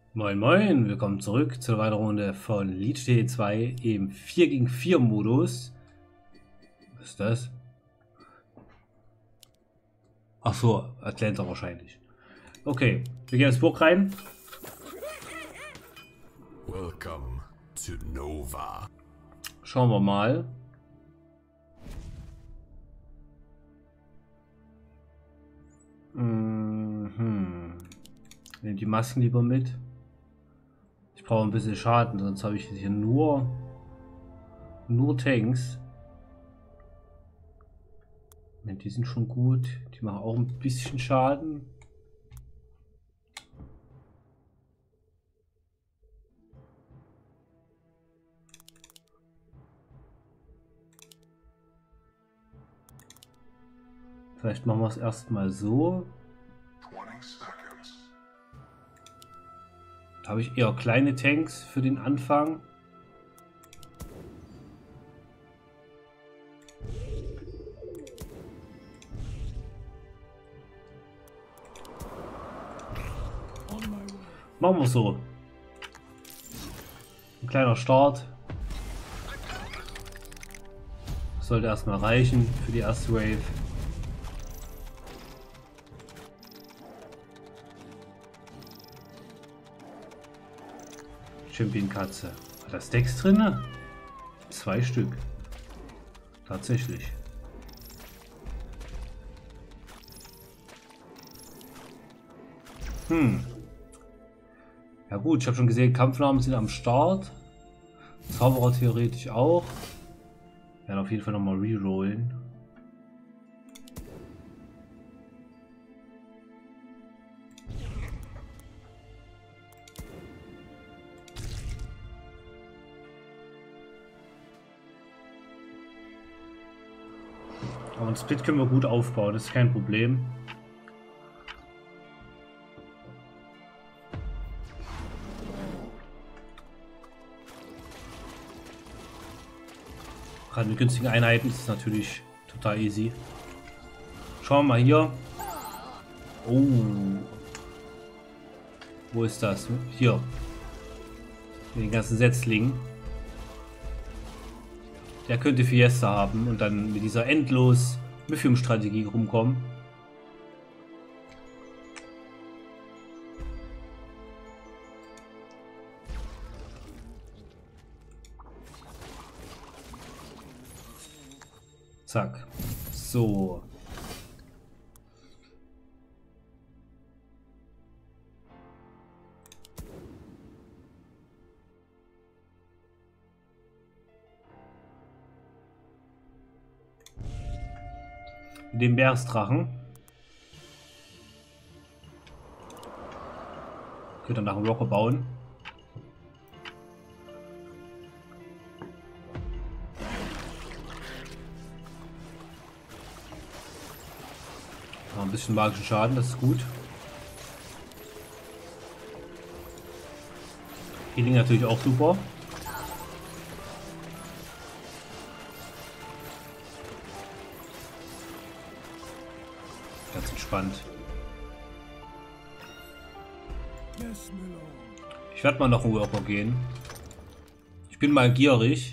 Moin Moin, willkommen zurück zur weiteren Runde von Lied T2 im 4 gegen 4 Modus. Was ist das? Ach so, Atlanta wahrscheinlich. Okay, wir gehen ins Burg rein. Welcome to Nova. Schauen wir mal. Nehmen die Masken lieber mit. Ich brauche ein bisschen Schaden, sonst habe ich hier nur Tanks. Die sind schon gut. Die machen auch ein bisschen Schaden. Vielleicht machen wir es erstmal so. Da habe ich eher kleine Tanks für den Anfang. Machen wir so. Ein kleiner Start. Sollte erstmal reichen für die erste Wave. Champion-Katze. Hat das Decks drin? 2 Stück. Tatsächlich. Ja gut, ich habe schon gesehen, Kampfnamen sind am Start. Zauberer theoretisch auch. Wir werden auf jeden Fall nochmal rerollen. Aber einen Split können wir gut aufbauen, das ist kein Problem. Gerade mit günstigen Einheiten ist es natürlich total easy. Schauen wir mal hier. Oh. Wo ist das? Hier. Mit den ganzen Setzlingen. Der könnte Fiesta haben und dann mit dieser endlos Mythium-Strategie rumkommen. Zack. So. Den Bärsdrachen. Könnt ihr nach einem Rocker bauen. Ein bisschen magischen Schaden, das ist gut. Healing natürlich auch super. Ganz entspannt. Ich werde mal noch einen Worker gehen. Ich bin mal gierig.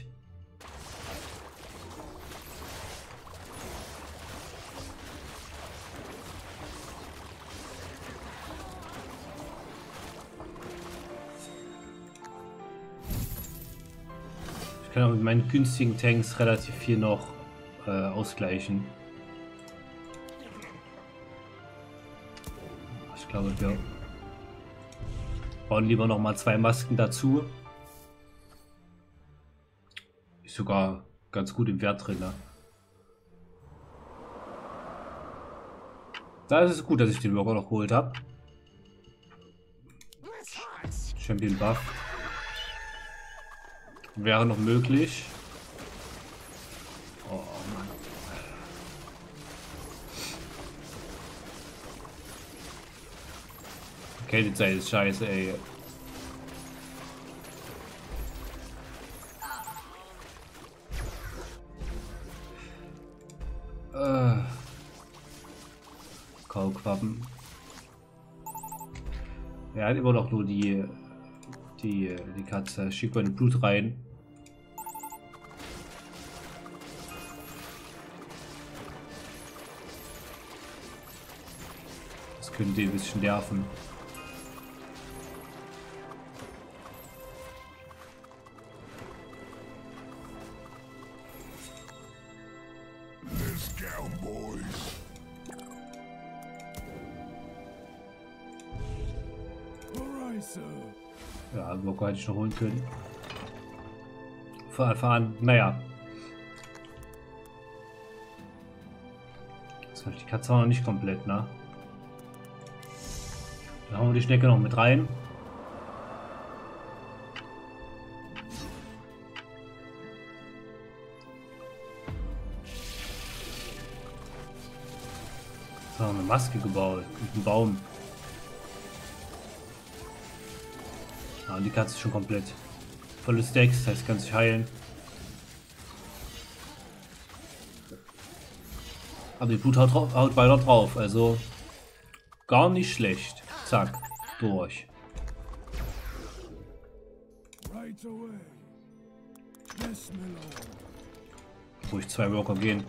Ich kann auch mit meinen günstigen Tanks relativ viel noch ausgleichen. Ich glaube, wir bauen lieber noch mal 2 Masken dazu. Ist sogar ganz gut im Wert drin. Ne? Da ist es gut, dass ich den Worker noch geholt habe. Champion Buff. Wäre noch möglich. Oh Mann. Okay, die Zeit ist scheiße, ey. Kaulquappen. Er hat immer noch nur die Die Katze. Schick mal in Blut rein. Das könnte ein bisschen nerven. Let's go, boys. Alright, sir. Ja, Blocker hätte ich noch holen können. Fahren, naja. Das war die Katze auch noch nicht komplett, ne? Dann hauen wir die Schnecke noch mit rein. So, eine Maske gebaut mit einem Baum. Ja, und die Katze ist schon komplett. Volle Stacks, das heißt, kann sich heilen. Aber die Blut haut weiter drauf, also gar nicht schlecht. Zack, durch. Right away. Yes, my lord. Ruhig 2 Worker gehen.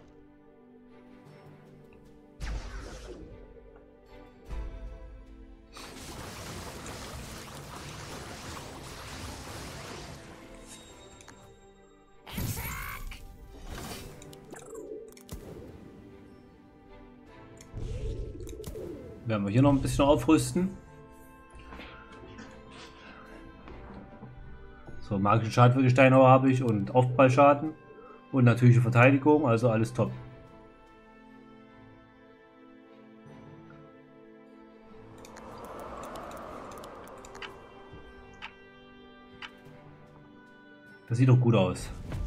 Werden wir hier noch ein bisschen aufrüsten. So, magischen Schaden für Gesteinhauer habe ich und Aufprallschaden und natürliche Verteidigung, also alles top. Das sieht doch gut aus.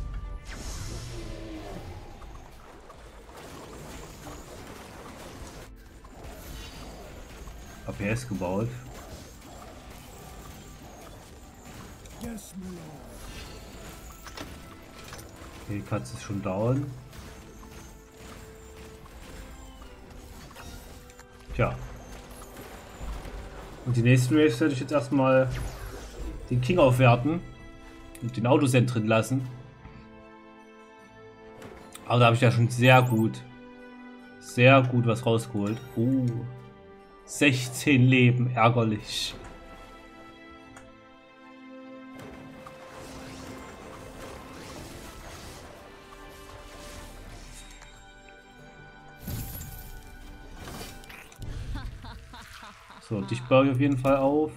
APS gebaut. Yes, my lord. Okay, die Katze ist schon down. Tja. Und die nächsten Waves werde ich jetzt erstmal den King aufwerten und den Autosend drin lassen. Aber da habe ich ja schon sehr gut was rausgeholt. 16 Leben, ärgerlich. So, dich baue ich auf jeden Fall auf.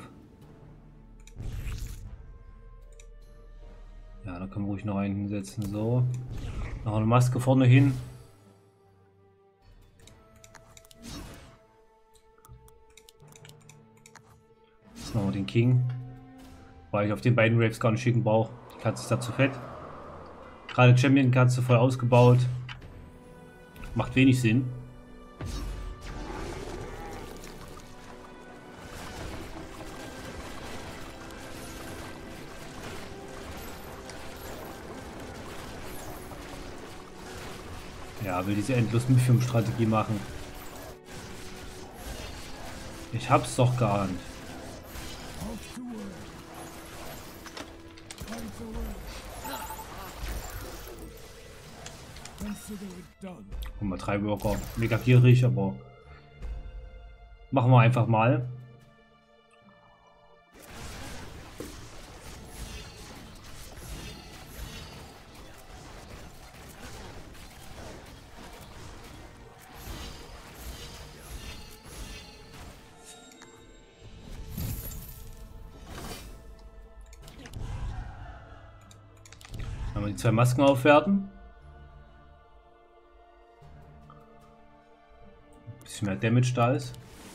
Ja, da kann man ruhig noch einen hinsetzen. So. Noch eine Maske vorne hin. Jetzt machen wir den King. Weil ich auf den beiden Waves gar nicht schicken brauche. Die Katze ist da zu fett. Gerade Champion-Katze voll ausgebaut. Macht wenig Sinn. Ja, will diese endlos Mythium-Strategie machen. Ich hab's doch geahnt. Mal 3 Worker. Mega gierig, aber machen wir einfach mal. Dann die 2 Masken aufwerten. Ein bisschen mehr Damage da ist.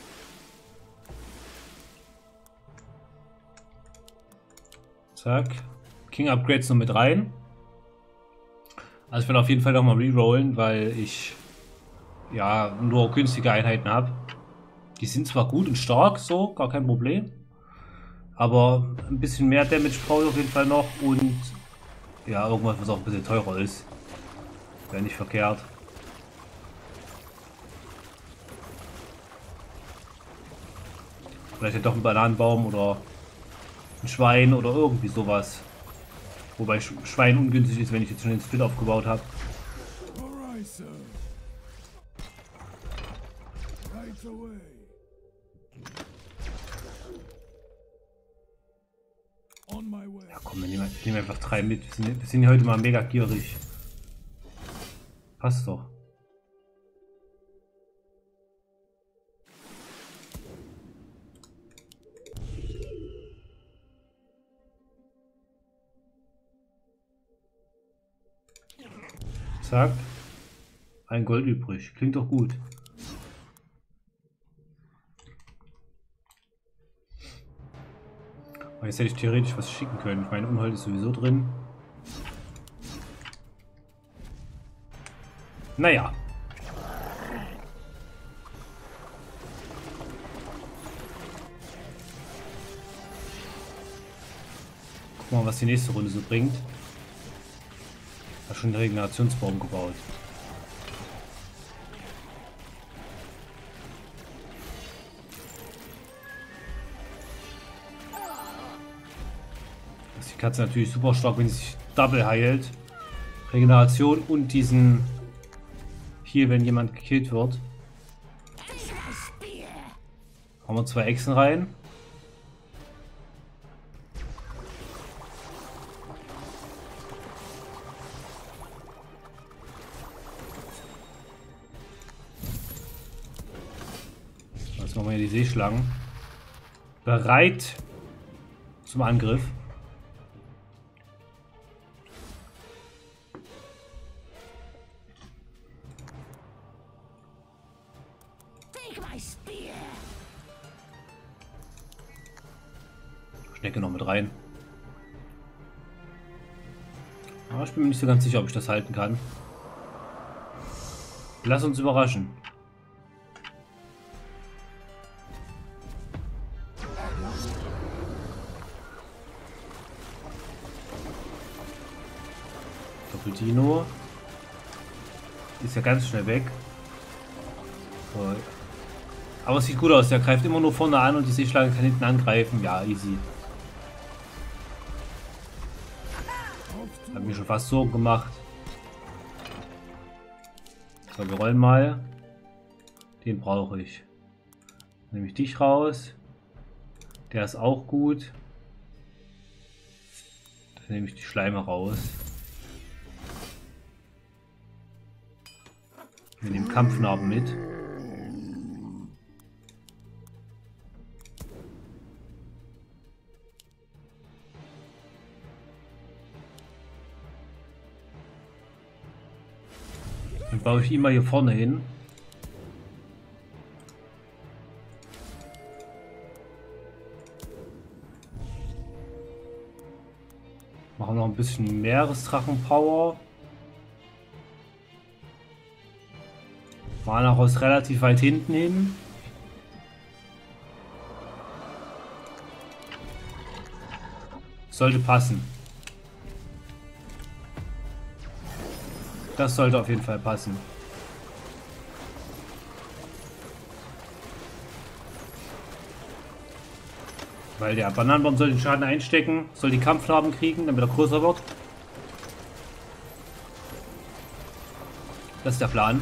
Zack. King Upgrades noch mit rein. Also ich will auf jeden Fall noch mal rerollen, weil ich ja nur günstige Einheiten habe. Die sind zwar gut und stark, so, gar kein Problem. Aber ein bisschen mehr Damage brauche ich auf jeden Fall noch und ja, irgendwas, was auch ein bisschen teurer ist. Wäre nicht verkehrt. Vielleicht doch ein Bananenbaum oder ein Schwein oder irgendwie sowas. Wobei Schwein ungünstig ist, wenn ich jetzt schon den Split aufgebaut habe. Orisa. Right away. On my way. Ja komm, ich nehme einfach 3 mit. Wir sind ja heute mal mega gierig. Passt doch. Zack. Ein Gold übrig. Klingt doch gut. Aber jetzt hätte ich theoretisch was schicken können. Ich meine, Unhold ist sowieso drin. Naja. Guck mal, was die nächste Runde so bringt. Hat schon den Regenerationsbaum gebaut. Das ist die Katze natürlich super stark, wenn sie sich double heilt. Regeneration und diesen hier, wenn jemand gekillt wird. Haben wir 2 Echsen rein. Jetzt machen wir hier die Seeschlangen. Bereit zum Angriff. Schnecke noch mit rein. Aber ich bin mir nicht so ganz sicher, ob ich das halten kann. Lass uns überraschen. Dino ist ja ganz schnell weg. So. Aber es sieht gut aus. Der greift immer nur vorne an und die Seeschlange kann hinten angreifen. Ja, easy. Hab mir schon fast Sorgen gemacht. So, wir rollen mal. Den brauche ich. Dann nehme ich dich raus. Der ist auch gut. Dann nehme ich die Schleime raus. Wir nehmen Kampfnarben mit. Dann baue ich immer hier vorne hin. Machen noch ein bisschen Meeresdrachen-Power. Mana aus relativ weit hinten hin. Sollte passen. Das sollte auf jeden Fall passen. Weil der Bananenbaum soll den Schaden einstecken, soll die Kampfnarben kriegen, damit er größer wird. Das ist der Plan.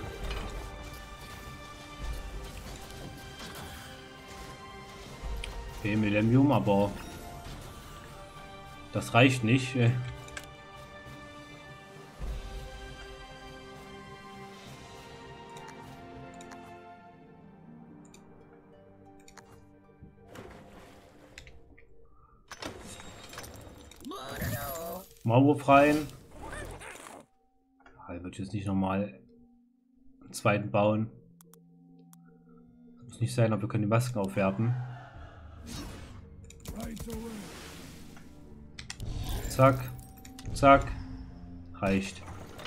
Okay, Millennium, aber das reicht nicht. Maulwurf rein. Ich würde jetzt nicht nochmal einen zweiten bauen. Muss nicht sein, aber wir können die Masken aufwerten. Zack, zack, reicht.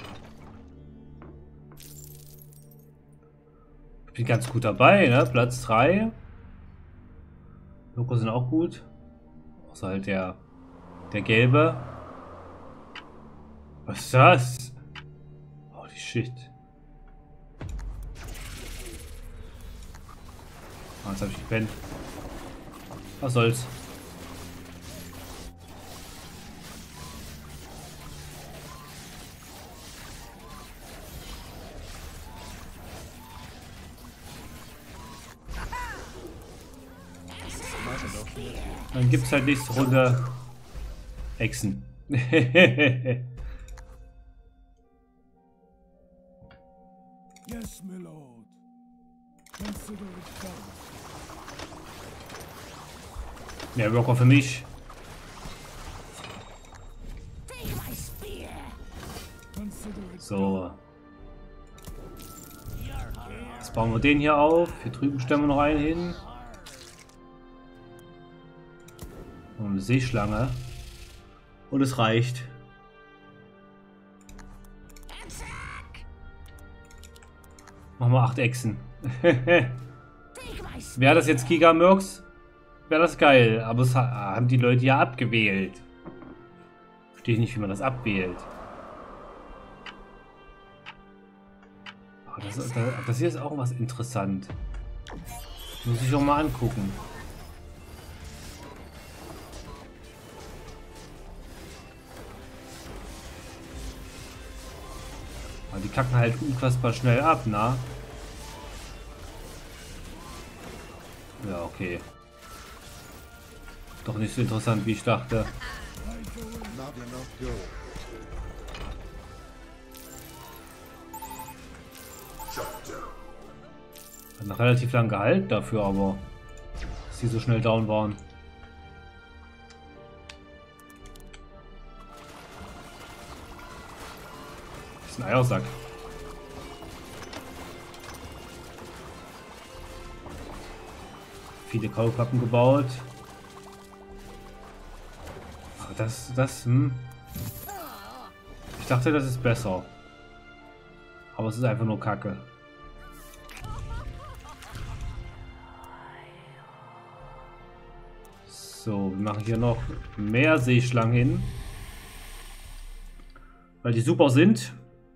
Ich bin ganz gut dabei, ne? Platz 3. Loko sind auch gut. Außer halt der gelbe. Was ist das? Holy shit. Ah, jetzt habe ich gepennt. Was soll's. Dann gibt es halt nächste Runde Echsen. Yes, my lord. Consider it done. Mehr Worker für mich. Consider it So. Jetzt bauen wir den hier auf. Hier drüben stellen wir noch einen hin. Und eine Seeschlange. Und es reicht. Machen wir 8 Echsen. Wäre das jetzt Gigamurks? Wäre das geil. Aber es haben die Leute ja abgewählt. Verstehe ich nicht, wie man das abwählt. Aber das hier ist auch was interessant. Muss ich auch mal angucken. Aber die kacken halt unfassbar schnell ab, na? Ja, okay. Doch nicht so interessant, wie ich dachte. Not enough gold. Hat noch relativ lang gehalten dafür, aber dass die so schnell down waren. Das ist ein Eiersack. Viele Kaulquappen gebaut. Aber ich dachte, das ist besser. Aber es ist einfach nur Kacke. So, wir machen hier noch mehr Seeschlangen hin. Weil die super sind.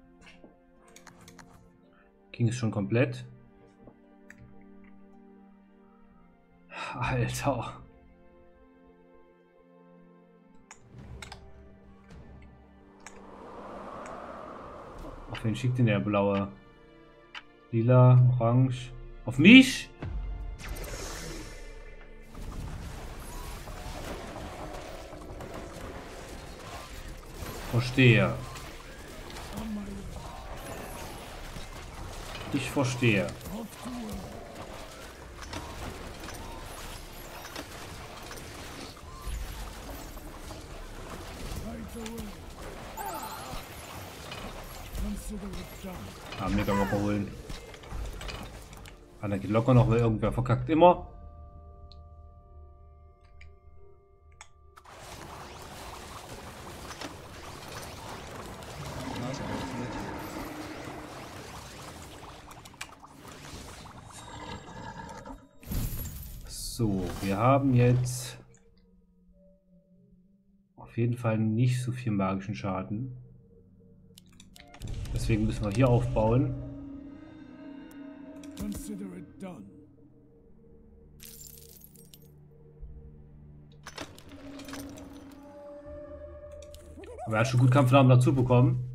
Ging es schon komplett. Alter. Auf wen schickt denn der blaue? Lila, orange. Auf mich? Verstehe. Ich verstehe. Ah, mega locker holen. Einer geht locker noch, weil irgendwer verkackt immer. So, wir haben jetzt auf jeden Fall nicht so viel magischen Schaden. Deswegen müssen wir hier aufbauen. Consider it done. Aber er hat schon gut Kampfnamen dazu bekommen.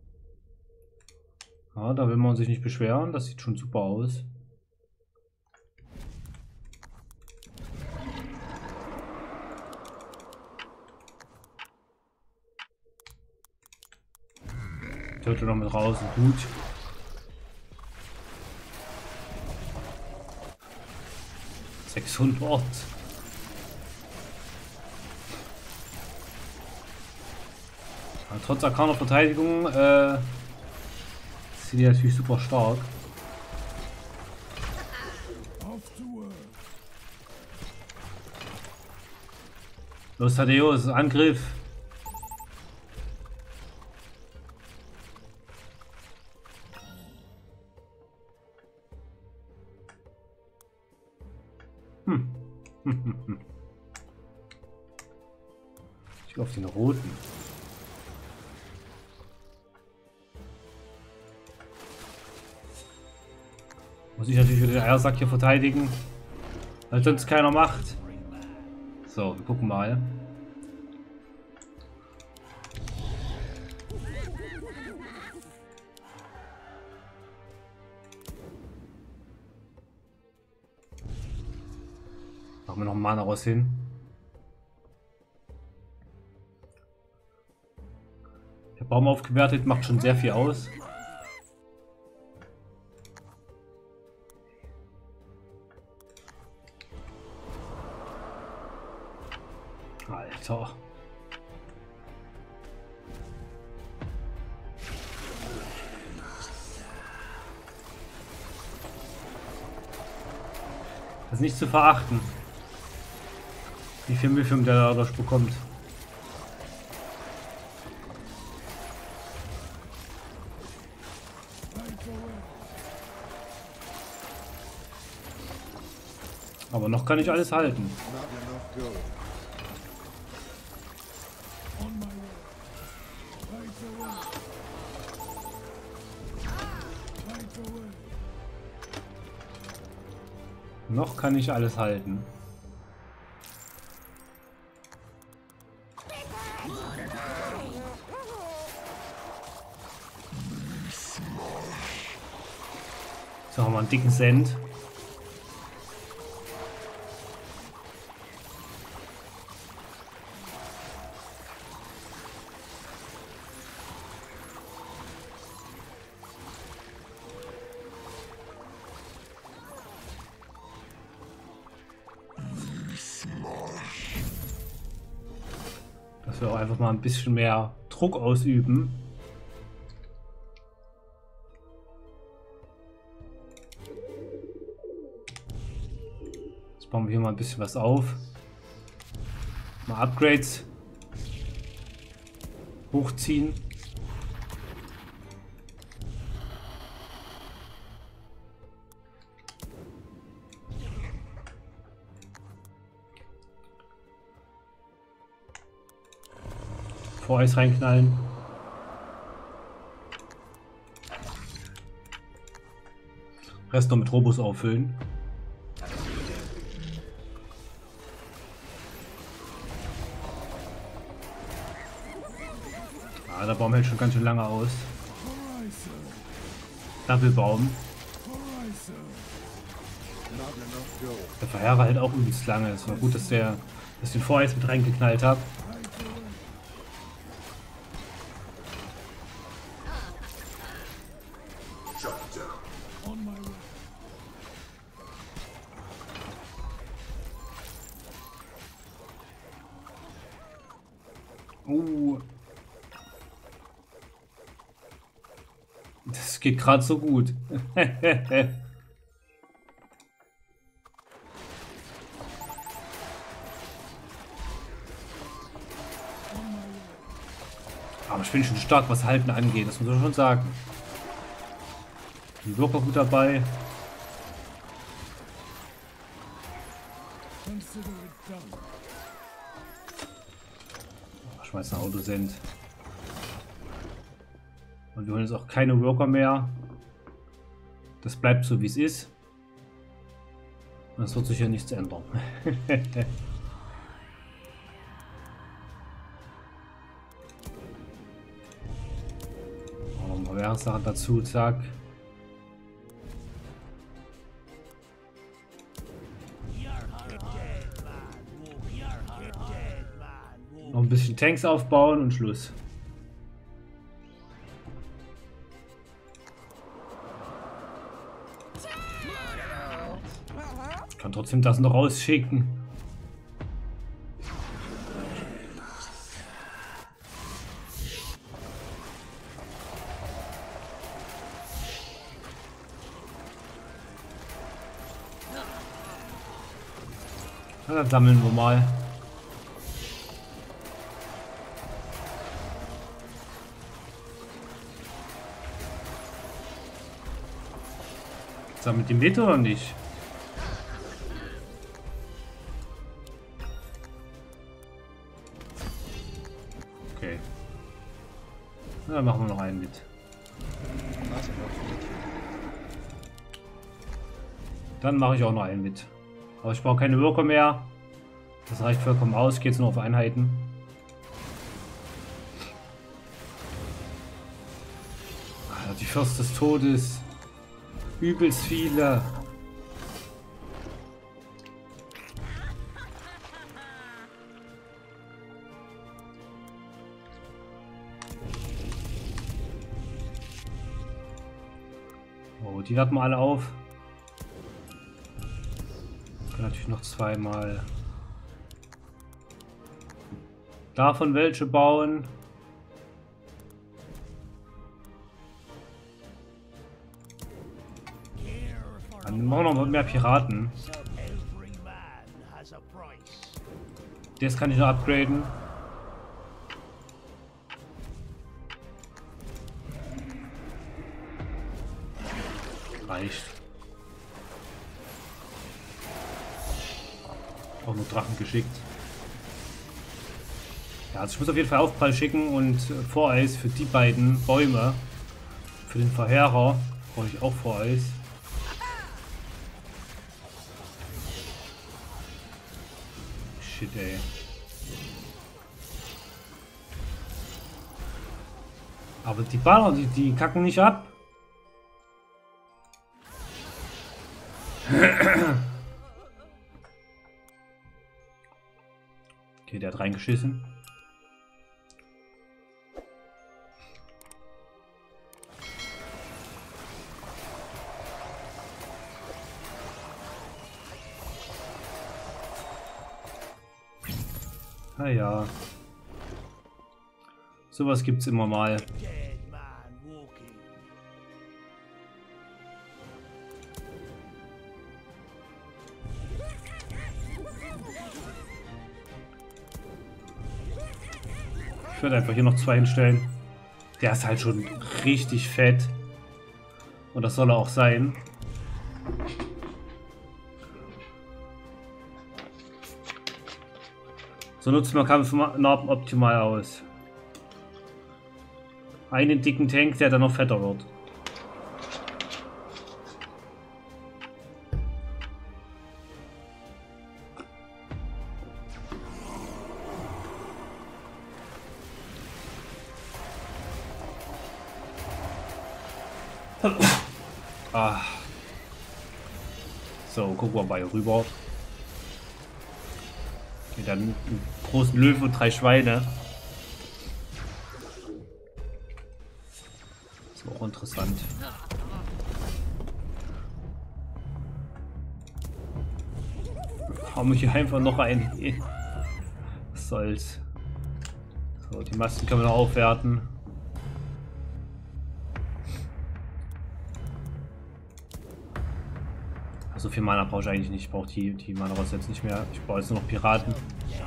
Ja, da will man sich nicht beschweren. Das sieht schon super aus. Turtle noch mit raus und gut. $600. Aber trotz arkaner Verteidigung sind die natürlich super stark. Los, Thaddeus, Angriff! Ich will auf den roten. Muss ich natürlich den Eiersack hier verteidigen, weil sonst keiner macht. So, wir gucken mal. Machen wir noch einen Mana raus hin. Der Baum aufgewertet macht schon sehr viel aus. Alter. Das ist nicht zu verachten, wie viel Milfium der dadurch bekommt. Aber noch kann ich alles halten. Not enough gold. On my way. Right away. Right away. Noch kann ich alles halten. So, haben wir einen dicken Cent. Dass wir auch einfach mal ein bisschen mehr Druck ausüben. Jetzt bauen wir hier mal ein bisschen was auf. Mal Upgrades hochziehen. Voreis reinknallen. Rest noch mit Robos auffüllen. Ah, der Baum hält schon ganz schön lange aus. Doppelbaum. Not enough gold. Der Verheerer hält auch übelst lange. Es war gut, dass der den Voreis mit reingeknallt hat. On my way. Das geht gerade so gut. Aber ich bin schon stark, was Halten angeht, das muss man schon sagen. Ein Worker gut dabei. Consider it done. Schmeiß ein Auto sind. Und wir holen jetzt auch keine Worker mehr. Das bleibt so wie es ist. Und es wird sich ja nichts ändern. Mal Währungssachen dazu, zack. Noch ein bisschen Tanks aufbauen und Schluss. Ich kann trotzdem das noch rausschicken. Na, dann sammeln wir mal. Sammelt die mit oder nicht? Okay. Na, dann machen wir noch einen mit. Not enough lithium. Dann mache ich auch noch einen mit. Aber ich brauche keine Worker mehr. Das reicht vollkommen aus. Geht nur auf Einheiten. Alter, die Fürst des Todes. Übelst viele. die werten wir alle auf. Können natürlich noch zweimal davon welche bauen. Dann machen wir noch mehr Piraten. Das kann ich noch upgraden. Reicht. Auch nur Drachen geschickt. Ja, also ich muss auf jeden Fall Aufprall schicken und Voreis für die beiden Bäume. Für den Verheerer brauche ich auch Voreis. Shit, ey. Aber die Baller, die kacken nicht ab. Okay, der hat reingeschissen. Ah ja. Sowas gibt's immer mal. Ich würde einfach hier noch 2 hinstellen. Der ist halt schon richtig fett. Und das soll er auch sein. So nutzen wir Kampfnarben optimal aus. Einen dicken Tank, der dann noch fetter wird. Ah. So, gucken wir mal hier rüber. Okay, dann einen großen Löwen und 3 Schweine. Das ist auch interessant. Haben wir hier einfach noch einen. Was soll's. So, die Masten können wir noch aufwerten. So viel Mana brauche ich eigentlich nicht. Ich brauche die Mana Rots jetzt nicht mehr. Ich brauche jetzt nur noch Piraten.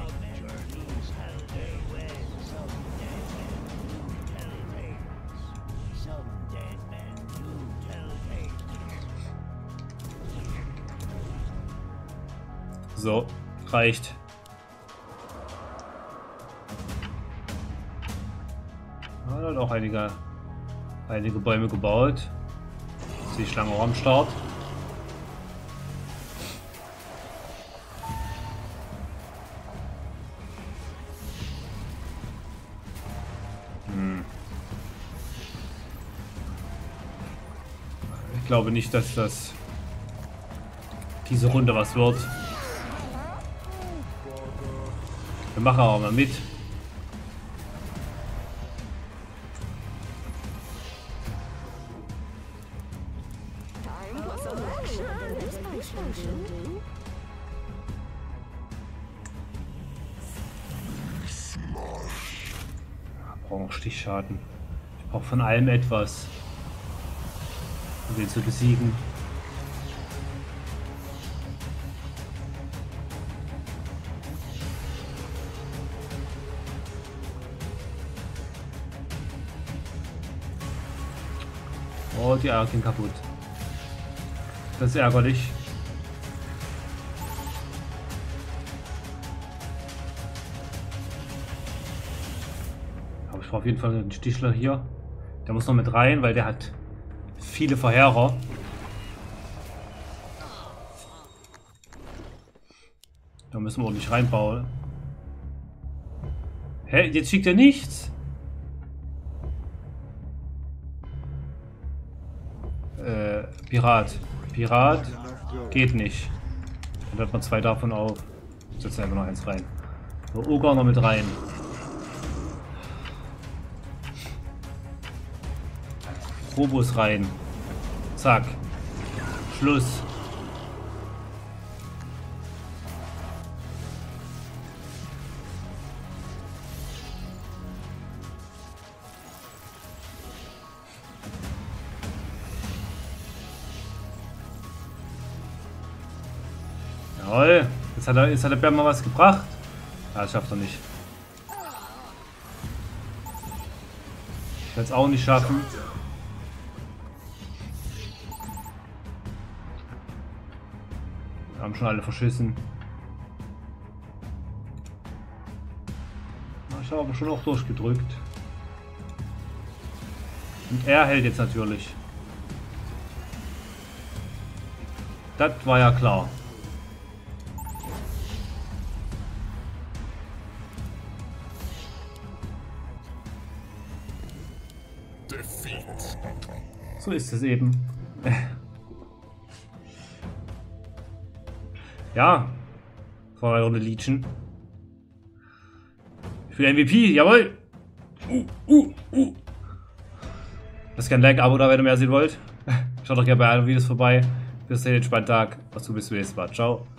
So, reicht. Ja, da hat auch einige Bäume gebaut. Ist die Schlange auch am Start. Ich glaube nicht, dass das diese Runde was wird. Wir machen aber mal mit. Ich brauche noch Stichschaden. Ich brauche von allem etwas, um den zu besiegen. Oh, die Eier gehen kaputt. Das ist ärgerlich. Aber ich brauche auf jeden Fall einen Stichler hier. Der muss noch mit rein, weil der hat viele Verheerer. Da müssen wir ordentlich reinbauen. Hä? Jetzt schickt er nichts? Pirat. Pirat geht nicht. Dann hat man 2 davon auf. Setzen einfach noch 1 rein. So, Ogre noch mit rein. Robos rein. Zack. Schluss. Jawohl. Jetzt hat der Bär mal was gebracht. Ah, das schafft er nicht. Ich werde es auch nicht schaffen. Wir haben schon alle verschissen. Ich habe aber schon auch durchgedrückt. Und er hält jetzt natürlich. Das war ja klar. So ist es eben. Ja. Vor einer Runde Legion. Ich will MVP, jawohl. Lasst gerne ein Like, Abo da, wenn ihr mehr sehen wollt. Schaut doch gerne bei allen Videos vorbei. Bis dahin, entspannten Tag. Was du bis zum nächsten Mal. Ciao.